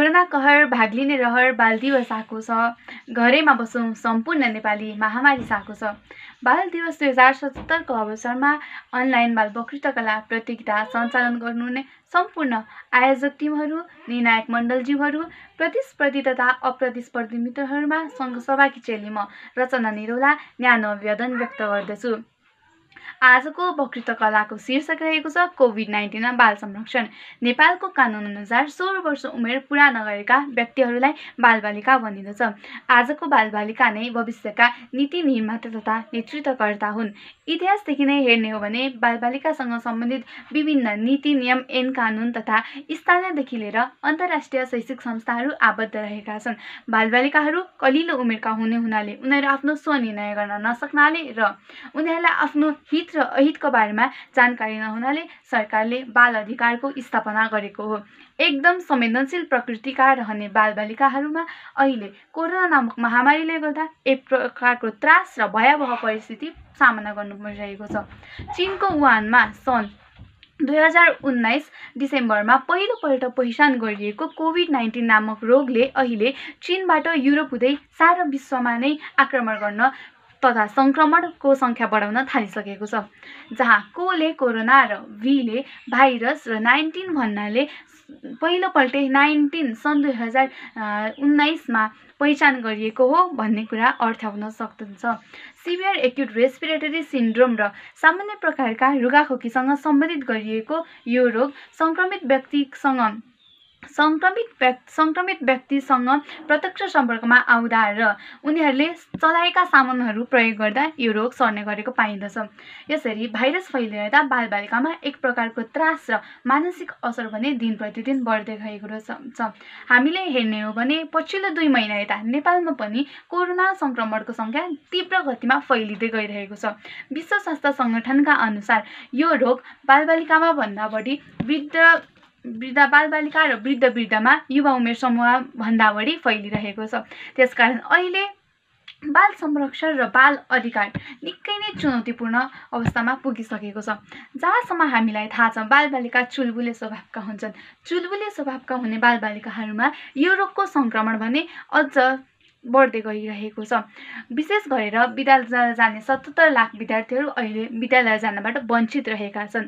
Corona कहर भाग्लिने रहर बाल दिवस आएको छ। घरैमा बसौँ सम्पूर्ण नेपाली महामारी साको छ। बाल दिवस 2077 को अवसरमा अनलाइन बाल वक्तृत्व कला प्रतियोगिता सञ्चालन गर्नुहुने सम्पूर्ण आयोजक टिमहरू, निर्णायक मण्डलज्यूहरू, प्रतिस्पर्धी तथा अप्रतिस्पर्धी मित्रहरूमा सहभागी चेली म रचना निरौला न्यानो अभिवादन व्यक्त गर्दछु। आजको वक्तृत्व कलाको शीर्षक रहेको छ कोभिड-19 बाल संरक्षण। नेपालको कानुन अनुसार 16 वर्ष उमेर पूरा नगरेका व्यक्तिहरूलाई बालबालिका भनिन्छ। आजको बालबालिका नै भविष्यका नीति निर्माता तथा नेतृत्वकर्ता हुन्। इतिहासदेखि नै हेर्ने हो भने बालबालिकासँग सम्बन्धित विभिन्न नीति नियम ऐन कानुन तथा स्थानीयदेखि लिएर अन्तर्राष्ट्रिय शैक्षिक संस्थाहरू आबद्ध रहेका छन्। बालबालिकाहरू कलिलो उमेरका हुनाले उनीहरू आफ्नो स्वनिर्णय गर्न नसक्नाले र उनीहरूलाई आफ्नो हित र अहितको बारेमा जानकारी नहुनाले सरकारले बाल अधिकारको स्थापना गरेको हो। एकदम संवेदनशील प्रकृतिका रहने बालबालिकाहरूमा अहिले कोरोना नामक महामारीले गर्दा एक प्रकारको त्रास र भयावह परिस्थिति सामना गर्नु परिरहेको छ। चीनको वुहानमा सन् 2019 डिसेम्बरमा पहिलोपल्ट पहिचान गरिएको कोभिड-19 नामक रोगले अहिले चीनबाट युरोप हुँदै सारा विश्वमा नै आक्रमण गर्न तथा संक्रमणको संख्या बढाउन थालिसकेको छ। जहाँ कोले कोरोना र भीले भाइरस र 19 भन्नाले पहिलोपल्ट 19 सन् 2019 मा पहिचान गरिएको हो भन्ने कुरा अर्थाउन सक्नुहुन्छ। सिभियर एक्युट रेस्पिरेटरी सिन्ड्रोम र सामान्य प्रकारका रुगाखोकीसँग सम्बन्धित गरिएको यो रोग संक्रमित व्यक्तिसँग प्रत्यक्ष सम्पर्कमा आउँदा र उनीहरूले चलाएका सामानहरू प्रयोग गर्दा यो रोग सर्ने गरेको पाइन्दछ। यसरी भाइरस फैलिँदा बालबालिकामा एक प्रकारको त्रास र मानसिक असर भने दिन प्रतिदिन बढ्दै गएको छ। हामीले हेर्ने हो भने पछिल्लो 2 महिना यता नेपालमा पनि कोरोना संक्रमणको संख्या तीव्र गतिमा फैलिँदै गइरहेको छ। विश्व स्वास्थ्य संगठनका अनुसार यो रोग बालबालिकामा भन्दा बढी बालबालिका र वृद्धमा युवा उमेर समूह भन्दा बढी फैलिरहेको छ। त्यसकारण अहिले बाल संरक्षण र बाल अधिकार निकै नै चुनौतीपूर्ण अवस्थामा पुगिसकेको छ। जहाँसम्म हामीलाई थाहा छ बालबालिका चुलबुले स्वभावका हुन्छन्। चुलबुले स्वभावका हुने बालबालिकाहरूमा यो रोगको संक्रमण भने अझ बढ्दै गइरहेको छ। विशेष गरेर विद्यालय जाने 77 लाख विद्यार्थीहरू अहिले विद्यालय जानबाट वञ्चित रहेका छन्।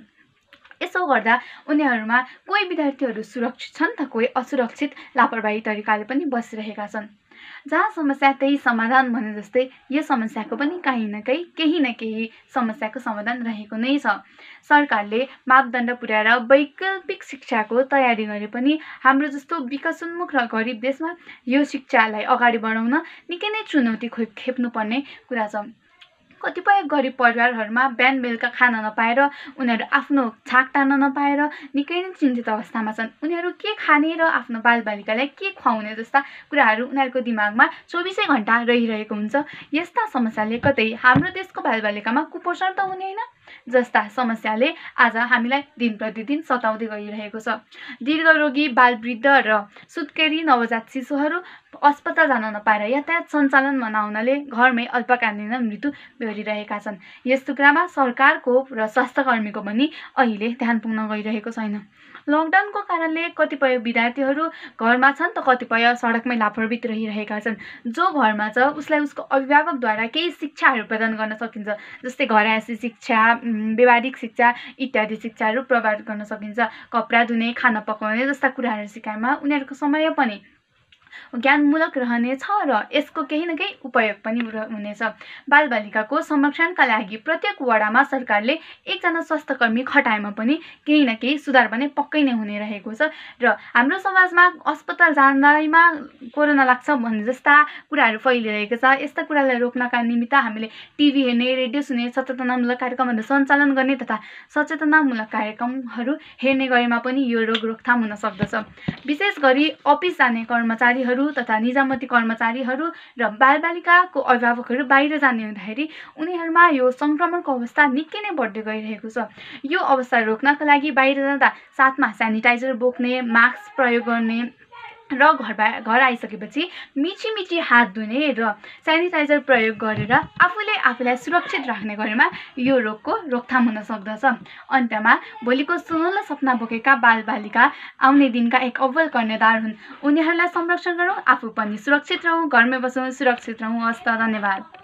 यसो गर्दा उनीहरूमा कोही विद्यार्थीहरू सुरक्षित छन् त कोही असुरक्षित लापरवाही तरिकाले पनि बसिरहेका छन्। जहाँ समस्या त्यही समाधान भने जस्तै यो समस्याको पनि केही न केही समस्याको समाधान रहेको नै छ। सरकारले मापदण्ड पुर्याएर वैकल्पिक शिक्षाको तयारी गरे पनि हाम्रो जस्तो विकासोन्मुख र गरिब देशमा यो शिक्षालाई अगाडि बढाउन निकै नै चुनौती खेप्नुपर्ने कुरा छ। कतिपय गरिब परिवारहरूमा बिहान बेलुका खान नपाएर उनीहरू आफ्नो छाक टार्न नपाएर निकै नै चिन्तित अवस्थामा छन्। उनीहरू के खाने र आफ्नो बालबालिकालाई के खुवाउने जस्ता कुराहरू उनीहरूको दिमागमा 24 घण्टा रहिरहेको हुन्छ। यस्ता समस्याले कतै हाम्रो देशको बालबालिकामा कुपोषण त हुने होइन जस्ता समस्याले आज हामीलाई दिन प्रतिदिन सताउँदै गइरहेको छ। दीर्घरोगी बालवृद्ध र सुत्केरी नवजात शिशुहरू अस्पताल जान नपाएर यातायात सञ्चालनमा नहुनाले घरमै अल्पकालीन मृत्यु बेहोरिरहेका छन्। यस्तो कुरामा सरकारको र स्वास्थ्यकर्मीको पनि अहिले ध्यान पुग्न गइरहेको छैन। लकडाउनको कारणले कतिपय विद्यार्थीहरू घरमा छन् त कतिपय सडकमै लापरवाही रहिरहेका छन्। जो घरमा छ उसलाई उसको अभिभावकद्वारा केही शिक्षाहरू प्रदान गर्न सकिन्छ, जस्तै घरायसी शिक्षा, व्यावहारिक शिक्षा इत्यादि शिक्षाहरू प्रदान गर्न सकिन्छ। कपडा धुने, खाना पकाउने जस्ता कुराहरू सिकाएमा उनीहरूको समय पनि ज्ञानमूलक रहनेछ र यसको केही न केही उपयोग पनि हुनेछ। बालबालिकाको संरक्षणका लागि प्रत्येक वडामा सरकारले एकजना स्वास्थ्यकर्मी खटाएमा पनि केही न केही सुधार भने पक्कै नै हुने रहेको छ। र हाम्रो समाजमा अस्पताल जाँदैमा कोरोना लाग्छ भन्ने जस्ता कुराहरू फैलिरहेको छ। यस्ता कुरालाई रोक्नका निमित्त हामीले टिभी हेर्ने, रेडियो सुन्ने, सचेतनामूलक कार्यक्रमहरू सञ्चालन गर्ने तथा सचेतनामूलक कार्यक्रमहरू हेर्ने गरेमा पनि यो रोग रोकथाम हुन सक्दछ। विशेष गरी अफिस जाने कर्मचारीहरू तथा निजामती कर्मचारीहरू र बालबालिकाको अभिभावकहरू बाहिर जाने हुँदाखेरि उनीहरूमा यो संक्रमणको अवस्था निकै नै बढ्दै गइरहेको छ। यो अवस्था रोक्नका लागि बाहिर जाँदा साथमा सेनिटाइजर बोक्ने, मास्क प्रयोग गर्ने र घर आइसकेपछि मिची हात धुने र सेनिटाइजर प्रयोग गरेर आफूलाई सुरक्षित राख्ने गरेमा यो रोगको रोकथाम हुन सक्दछ। अन्त्यमा भोलिको सुनौलो सपना बोकेका बालबालिका आउने दिनका एक अव्वल कन्यादार हुन्। उनीहरूलाई संरक्षण गरौँ, आफू पनि सुरक्षित रहौँ, घरमै बसौँ, सुरक्षित रहौँ। हस्त, धन्यवाद।